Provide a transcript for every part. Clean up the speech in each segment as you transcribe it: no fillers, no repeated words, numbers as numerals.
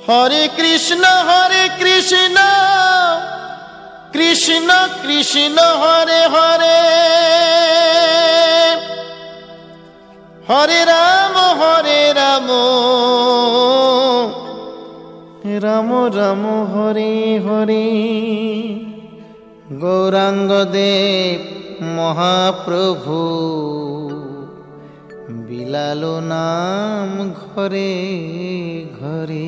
হরে কৃষ্ণ কৃষ্ণ কৃষ্ণ হরে হরে, হরে রাম রাম রাম হরে হরে। গৌরাঙ্গ দেব মহাপ্রভু বিলালো নাম ঘরে ঘরে।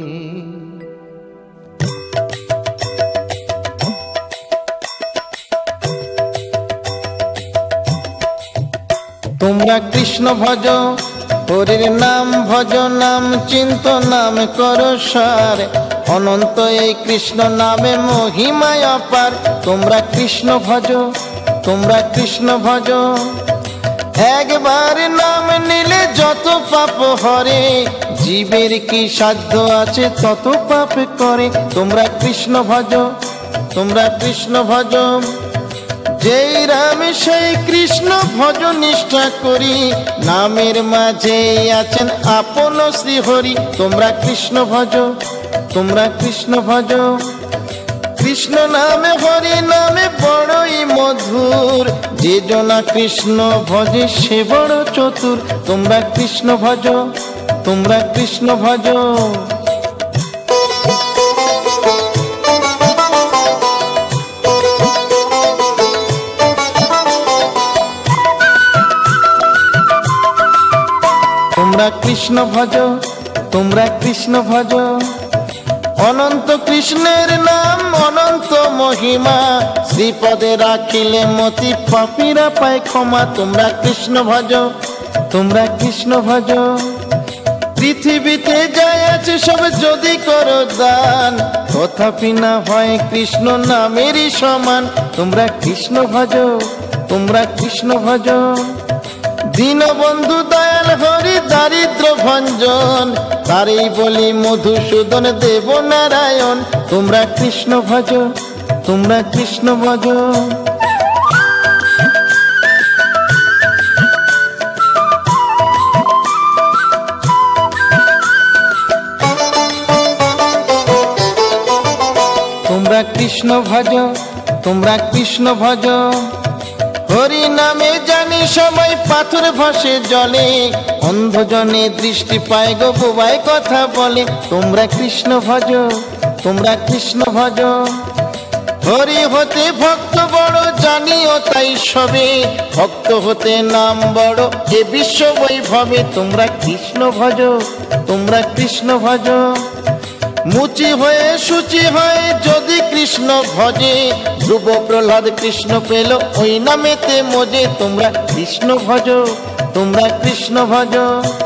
তোমরা কৃষ্ণ ভজ, হরির নাম ভজ, নাম চিন্ত নাম করো সার, অনন্ত এই কৃষ্ণ নামে মহিমায় অপার। তোমরা কৃষ্ণ ভজ, তোমরা কৃষ্ণ ভজ, একবার নাম নিলে যত পাপ হরে, জীবের কি সাধ্য আছে তত পাপ করে। তোমরা কৃষ্ণ ভজ, তোমরা কৃষ্ণ ভজ, যেই রাম সেই কৃষ্ণ ভজ নিষ্ঠা করি, নামের মাঝে আছেন আপন শ্রী হরি। তোমরা কৃষ্ণ ভজ, তোমরা কৃষ্ণ ভজ, কৃষ্ণ নামে হরি নামে বড়ই মধুর, যে জনা কৃষ্ণ ভজে সে বড় চতুর। তোমরা কৃষ্ণ ভজ, তোমরা কৃষ্ণ ভজ। তোমরা কৃষ্ণ ভজ, তোমরা কৃষ্ণ ভজ, অনন্ত কৃষ্ণের নাম অনন্ত মহিমা, শ্রীপদে রাখিলে মতি পাপীরা পায় ক্ষমা। তোমরা কৃষ্ণ ভজ, তোমরা কৃষ্ণ ভজ, পৃথিবীতে যায় আছে সব যদি করো দান, তথাপি না হয় কৃষ্ণ নামেরই সমান। তোমরা কৃষ্ণ ভজ, তোমরা কৃষ্ণ ভজ, দীনবন্ধু দয়াল হরি দারিদ্র ভঞ্জন, তারই বলি মধুসূদন দেব নারায়ণ। তোমরা কৃষ্ণ ভজ, তোমরা কৃষ্ণ ভজ। তোমরা কৃষ্ণ ভজ, তোমরা কৃষ্ণ ভজ, হরি নামে জানি সবাই পাথর ভাসে জলে, অন্ধজনে দৃষ্টি পায় গো বোবায় কথা বলে। তোমরা কৃষ্ণ ভজ, তোমরা কৃষ্ণ ভজ, হরি হতে ভক্ত বড় জানিও তাই সবে, ভক্ত হতে নাম বড় এ বিশ্ব বৈভবে। তোমরা কৃষ্ণ ভজ, তোমরা কৃষ্ণ ভজ, মুচি হয়ে সূচি হয়ে যদি কৃষ্ণ ভজে, ধ্রুব প্রহ্লাদ কৃষ্ণ পেল ওই নামেতে মজে। তোমরা কৃষ্ণ ভজ, তোমরা কৃষ্ণ ভজ।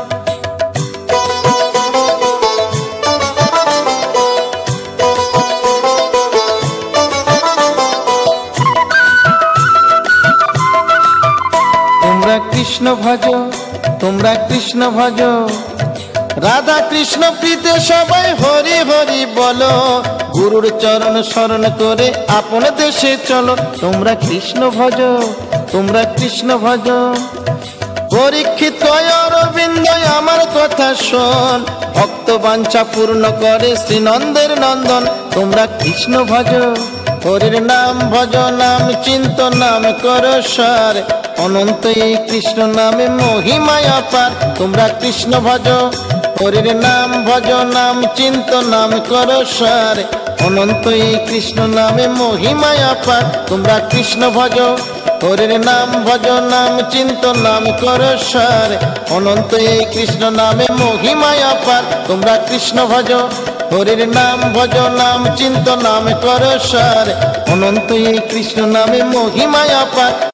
তোমরা কৃষ্ণ ভজ, তোমরা কৃষ্ণ ভজ, রাধা কৃষ্ণ প্রীতে সবাই হরি হরি বলো, গুরুর চরণ শরণ করে আপন দেশে চলো। তোমরা কৃষ্ণ ভজ, তোমরা কৃষ্ণ ভজ, পরীক্ষিত অরবিন্দ আমার কথা শোন, ভক্ত বাঞ্ছা পূর্ণ করে শ্রীনন্দের নন্দন। তোমরা কৃষ্ণ ভজ, হরির নাম ভজ, নাম চিন্ত নাম করো সার, অনন্ত এই কৃষ্ণ নামে মহিমায় অপার। তোমরা কৃষ্ণ ভজ, হরির নাম ভজ, নাম চিন্ত নাম করো সার, অনন্ত এই কৃষ্ণ নামে মহিমায় অপার। তোমরা কৃষ্ণ ভজ, হরির নাম ভজ, নাম চিন্ত নাম করো সার, অনন্ত এই কৃষ্ণ নামে মহিমায় অপার। তোমরা কৃষ্ণ ভজ, হরির নাম ভজ, নাম চিন্ত নাম করো সার, অনন্ত এই কৃষ্ণ নামে মহিমায় অপার।